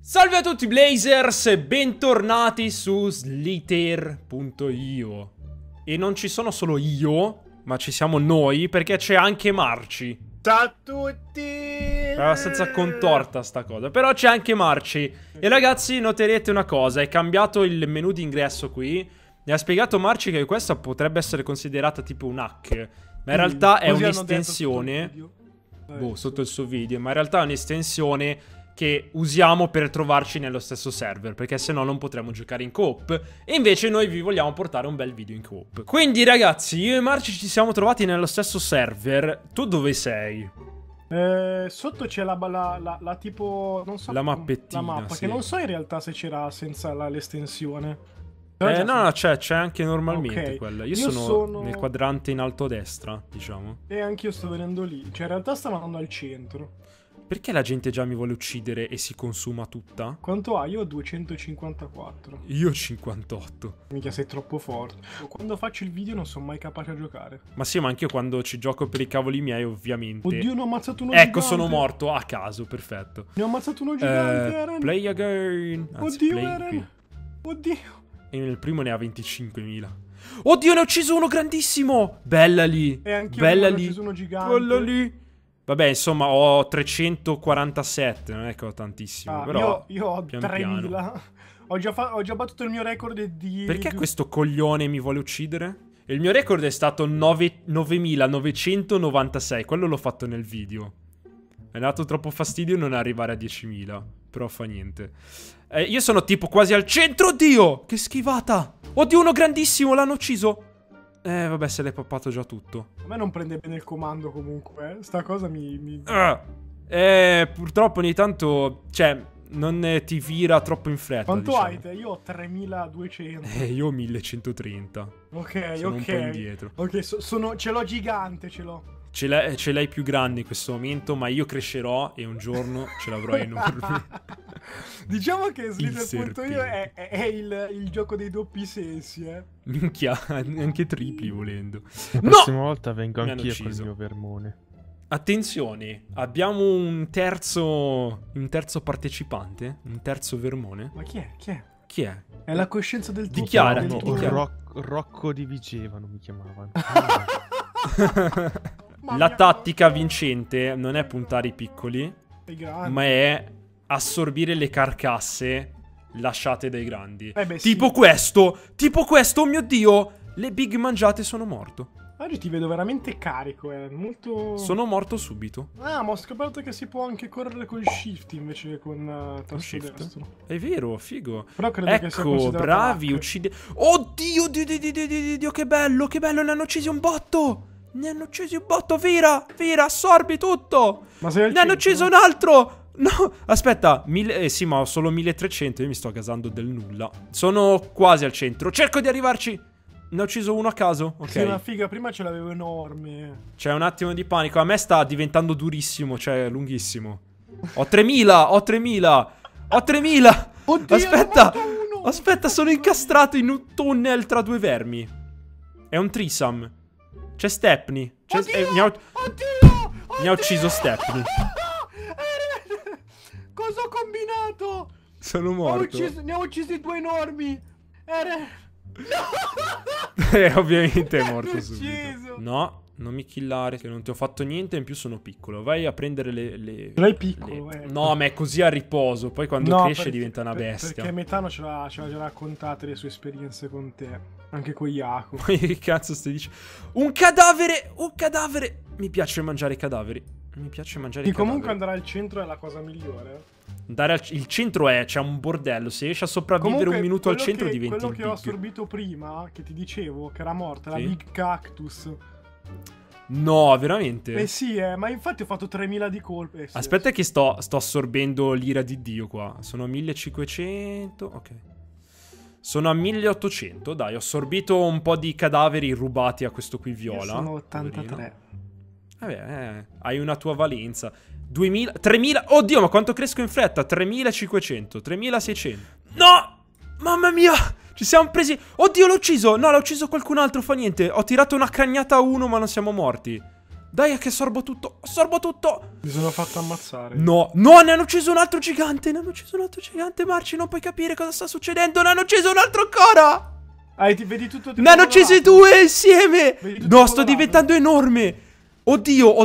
Salve a tutti Blazers e bentornati su Slither.io. E non ci sono solo io, ma ci siamo noi, perché c'è anche Marci. Ciao a tutti! È abbastanza contorta sta cosa, però c'è anche Marci. E ragazzi, noterete una cosa, è cambiato il menu d'ingresso qui. Mi ha spiegato Marci che questa potrebbe essere considerata tipo un hack, ma in realtà è un'estensione. Boh, sotto il suo video, ma in realtà è un'estensione che usiamo per trovarci nello stesso server, perché se no non potremo giocare in coop. E invece noi vi vogliamo portare un bel video in coop. Quindi ragazzi, io e Marci ci siamo trovati nello stesso server. Tu dove sei? Sotto c'è la tipo, non so, la mappettina, la mappa, sì. che non so in realtà se c'era senza l'estensione. No, c'è anche normalmente, okay. Quella. Io sono nel quadrante in alto a destra, diciamo. E anch'io sto venendo lì. Cioè in realtà stavo andando al centro. Perché la gente già mi vuole uccidere e si consuma tutta? Quanto ha? Io ho 254. Io 58. Mica sei troppo forte. Quando faccio il video non sono mai capace a giocare. Ma sì, ma anche io quando ci gioco per i cavoli miei, ovviamente. Oddio, ne ho ammazzato uno gigante. Ecco, sono morto a caso, perfetto. Ne ho ammazzato uno gigante, Eren. Play again. Anzi, Oddio, play Eren. qui. Oddio. E nel primo ne ha 25.000. Oddio, ne ho ucciso uno grandissimo! Bella lì. E anche bella io ne ho lì. ucciso uno gigante. Bella lì. Vabbè, insomma, ho 347, non è che ho tantissimo, però io ho pian 3000. piano. Ho già battuto il mio record di... Perché questo coglione mi vuole uccidere? Il mio record è stato 9.996, quello l'ho fatto nel video. Mi è dato troppo fastidio non arrivare a 10.000, però fa niente. Io sono tipo quasi al centro, oddio! Che schivata! Oddio, uno grandissimo, l'hanno ucciso! Vabbè, se l'è poppato già tutto. A me non prende bene il comando comunque, Sta cosa mi... Purtroppo ogni tanto, cioè, non ti vira troppo in fretta. Quanto diciamo. hai te? Io ho 3200. Io ho 1130. Ok, sono un po' indietro. Ok, ce l'ho gigante, ce l'ho. Ce l'hai più grande in questo momento, ma io crescerò e un giorno ce l'avrò enorme. Diciamo che Slither.io è il gioco dei doppi sensi, Minchia, anche tripli volendo. La prossima volta vengo anch'io con il ucciso. mio vermone. Attenzione, abbiamo un terzo partecipante, un terzo vermone. Ma chi è? Chi è? Chi è? È la coscienza del tuo Dichiarati, Rocco di Vigevano mi chiamavano. La tattica vincente non è puntare i piccoli, ma è assorbire le carcasse lasciate dai grandi. Tipo questo, oh mio Dio, le big mangiate, sono morto. Oggi ti vedo veramente carico, molto... Sono morto subito. Ah, ma ho scoperto che si può anche correre con shift invece che con tasto destro. È vero, figo. Però credo che sia Ecco, bravi, hack. uccide... Oddio, Dio, che bello, ne hanno ucciso un botto. Vera, assorbi tutto. Ma sei al Ne hanno centro? ucciso un altro. No, aspetta, sì, ma ho solo 1300, io mi sto gasando del nulla. Sono quasi al centro, cerco di arrivarci. Ne ho ucciso uno a caso, ok. Sì, ma figa, prima ce l'avevo enorme. C'è un attimo di panico, a me sta diventando durissimo, cioè lunghissimo. Ho 3000. Oddio, Aspetta, sono incastrato in un tunnel tra due vermi. È un threesome. C'è Stepney. Mi ha ucciso Stepney. Cosa ho combinato? Sono morto. Ne ho uccisi due enormi. Ovviamente è morto subito. Ucciso. No, non mi killare, che non ti ho fatto niente, in più sono piccolo. Vai a prendere le... Lei piccolo, No, ma è così a riposo. Poi quando cresce diventa una bestia. Perché Metano ce l'ha già raccontate le sue esperienze con te. Anche con Jacopo. Ma che cazzo stai dicendo? Un cadavere! Mi piace mangiare i cadaveri. Comunque andare al centro è la cosa migliore. Il centro c'è un bordello. Se riesci a sopravvivere un minuto al centro diventi quello il che ho big. assorbito prima, che ti dicevo, che era morta, Sì? la Big Cactus. No, veramente? Sì, ma infatti ho fatto 3000 di colpe. Sì, Aspetta che sto assorbendo l'ira di Dio qua. Sono a 1500. Ok. Sono a 1800. Dai, ho assorbito un po' di cadaveri rubati a questo qui viola. Io sono 83. Poverino. Vabbè, hai una tua valenza. 2000, 3000. Oddio, ma quanto cresco in fretta? 3500, 3600. No! Mamma mia! Ci siamo presi... Oddio, l'ho ucciso! No, l'ha ucciso qualcun altro, fa niente. Ho tirato una cagnata a uno, ma non siamo morti. Dai che sorbo tutto. Sorbo tutto. Mi sono fatto ammazzare. No, no, ne hanno ucciso un altro gigante. Ne hanno ucciso un altro gigante, Marci. Non puoi capire cosa sta succedendo. Ne hanno ucciso un altro ancora. Vedi tutto. Ne hanno uccisi due insieme. No, sto colorato. diventando enorme. Oddio,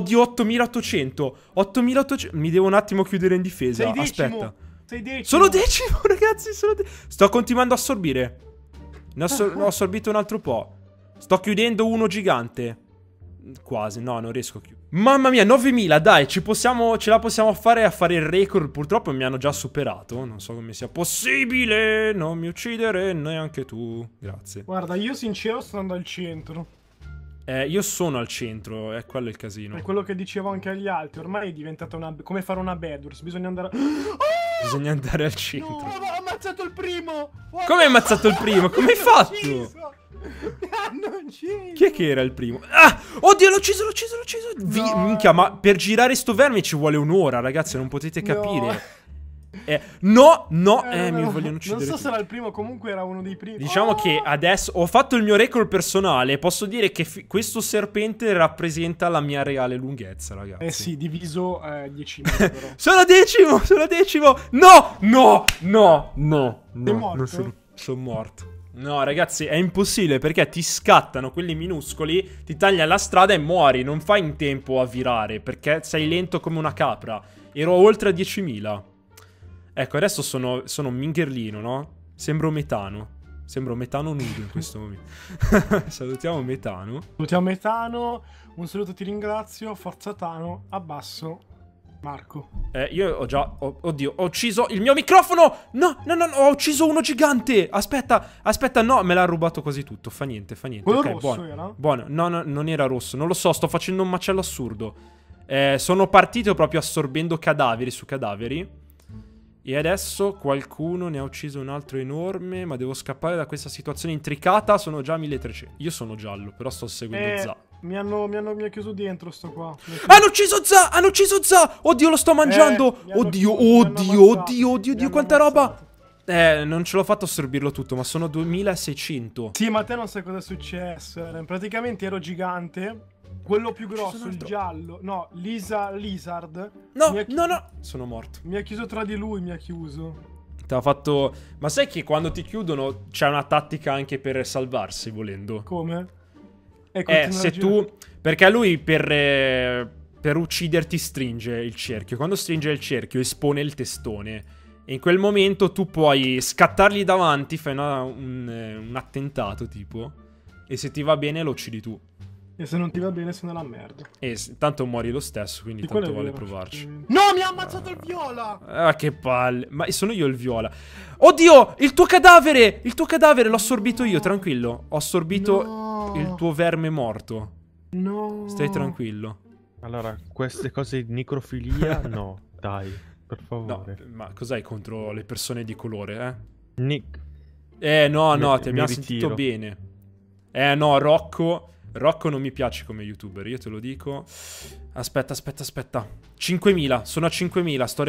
8800. 8800. Mi devo un attimo chiudere in difesa. Sei decimo. Aspetta. Sei decimo. Sono decimo, ragazzi. Sto continuando a assorbire. Ne ho assorbito un altro po'. Sto chiudendo uno gigante. Quasi, no, non riesco a chiudere. Mamma mia, 9000, dai, ce la possiamo fare a fare il record. Purtroppo mi hanno già superato. Non so come sia possibile. Non mi uccidere neanche tu. Grazie. Guarda, io sincero sto andando al centro. Io sono al centro, è quello il casino. È quello che dicevo anche agli altri. Ormai è diventata una... come fare una Bedwars. Bisogna andare... Bisogna andare al centro. No, ho ammazzato il primo! Come hai ammazzato il primo? Come hai fatto? Non ucciso! Chi è che era il primo? Ah! Oddio, l'ho ucciso! No. Minchia, ma per girare sto verme ci vuole un'ora, ragazzi, non potete capire. No, mi vogliono uccidere. Non so tutti. se era il primo, comunque era uno dei primi. Diciamo che adesso ho fatto il mio record personale. Posso dire che questo serpente rappresenta la mia reale lunghezza, ragazzi. Sì, diviso 10.000 però. Sono decimo! No! Sei morto? Sono morto. No, ragazzi, è impossibile perché ti scattano quelli minuscoli, ti tagliano la strada e muori. Non fai in tempo a virare perché sei lento come una capra. Ero oltre a 10.000. Ecco, adesso sono un mingerlino, no? Sembro Metano. Sembro Metano nudo in questo momento. Salutiamo Metano. Salutiamo Metano. Un saluto, ti ringrazio. Forza Tano. Abbasso Marco. Io ho già... oddio, ho ucciso il mio microfono! No, ho ucciso uno gigante! Aspetta, no, me l'ha rubato quasi tutto. Fa niente. Quello Ok, rosso buono. era? Buono, no, non era rosso. Non lo so, sto facendo un macello assurdo. Sono partito proprio assorbendo cadaveri su cadaveri. E adesso qualcuno ne ha ucciso un altro enorme. Ma devo scappare da questa situazione intricata. Sono già 1300. Io sono giallo, però sto seguendo Za. Mi ha chiuso dentro sto qua. Hanno ucciso Za! Oddio, lo sto mangiando! Oddio, quanta roba! Non ce l'ho fatto a assorbirlo tutto, ma sono 2600. Sì, ma a te non sai cosa è successo. Praticamente ero gigante. Quello più grosso, il giallo. No, Lizard. No. Sono morto. Mi ha chiuso tra di lui, mi ha chiuso. Ti ha fatto... Ma sai che quando ti chiudono c'è una tattica anche per salvarsi, volendo? Come? Se tu... Perché lui per ucciderti stringe il cerchio. Quando stringe il cerchio espone il testone. E in quel momento tu puoi scattargli davanti, fai un attentato tipo. E se ti va bene lo uccidi tu. E se non ti va bene sei nella merda. E tanto muori lo stesso, quindi tanto vale provarci. No, mi ha ammazzato il viola! Ah, che palle. Ma sono io il viola. Oddio, il tuo cadavere! Il tuo cadavere l'ho assorbito io, tranquillo. Ho assorbito il tuo verme morto. No. Stai tranquillo. Allora, queste cose di necrofilia, no, dai, per favore. No, ma cos'hai contro le persone di colore, Nick. No, ti abbiamo ritiro. sentito bene. No, Rocco non mi piace come youtuber, io te lo dico. Aspetta. 5.000, sono a 5.000, sto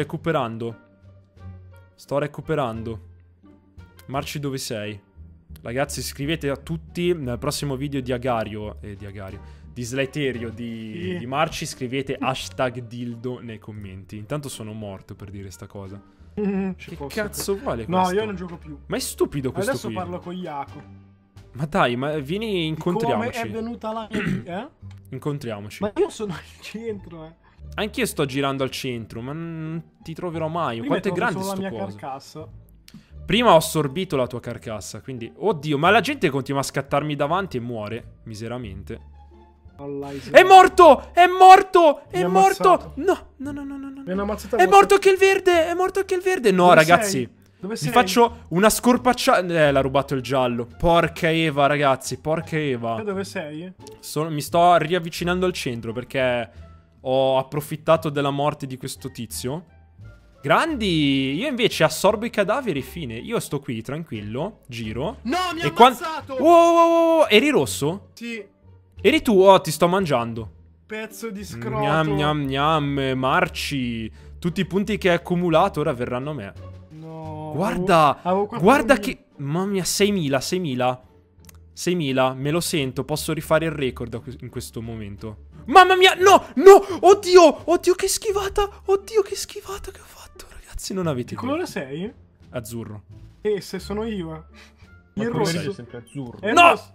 recuperando. Marci, dove sei? Ragazzi, scrivete a tutti nel prossimo video di di Slaterio, di Marci, scrivete #dildo nei commenti. Intanto sono morto per dire sta cosa. Che cazzo vuole questo? No, io non gioco più. Ma è stupido questo Adesso qui. parlo con Jaco. Ma dai, ma vieni, incontriamoci. Come è venuta la Incontriamoci. Ma io sono al centro, Anch'io sto girando al centro, ma non ti troverò mai. Prima Quanto è grande solo sto la mia coso? carcassa. Prima ho assorbito la tua carcassa, quindi... Oddio, ma la gente continua a scattarmi davanti e muore, miseramente. È morto! Mi ha No! Mi hanno ammazzato. È morto anche il verde! No, Dove ragazzi. sei? Dove sei? Mi faccio una scorpacciata. L'ha rubato il giallo. Porca Eva, ragazzi, porca Eva. Dove sei? Mi sto riavvicinando al centro perché ho approfittato della morte di questo tizio. Grandi! Io invece assorbo i cadaveri, fine. Io sto qui, tranquillo, giro. No, mi ha E ammazzato! Wow, eri rosso? Sì, Eri tu? Oh, ti sto mangiando. pezzo di scroto. Gnam, marci. Tutti i punti che hai accumulato ora verranno a me. No. Guarda, avevo 4.000. guarda che... Mamma mia, 6.000. 6.000, me lo sento, posso rifare il record in questo momento. Mamma mia, no, no, oddio, oddio che schivata che ho fatto, ragazzi, non avete Che idea. colore sei? Azzurro. Se sono io. Il Ma come rosso. sei sempre azzurro. Il No! rosso.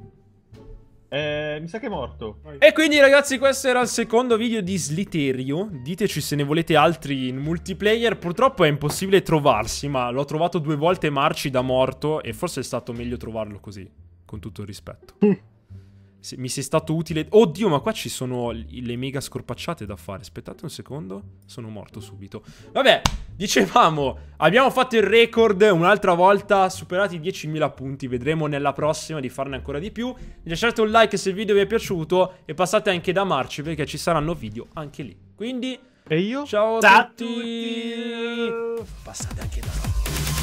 Mi sa che è morto. E quindi ragazzi questo era il secondo video di Slither.io. Diteci se ne volete altri in multiplayer. Purtroppo è impossibile trovarsi, ma l'ho trovato 2 volte Marci da morto e forse è stato meglio trovarlo così, con tutto il rispetto. Mi sei stato utile. Oddio, ma qua ci sono le mega scorpacciate da fare. Aspettate un secondo, sono morto subito. Vabbè, dicevamo, abbiamo fatto il record un'altra volta, superati i 10.000 punti. Vedremo nella prossima di farne ancora di più. Lasciate un like se il video vi è piaciuto e passate anche da Marci perché ci saranno video anche lì. Quindi, E io? ciao a Ciao a tutti. Passate anche da noi.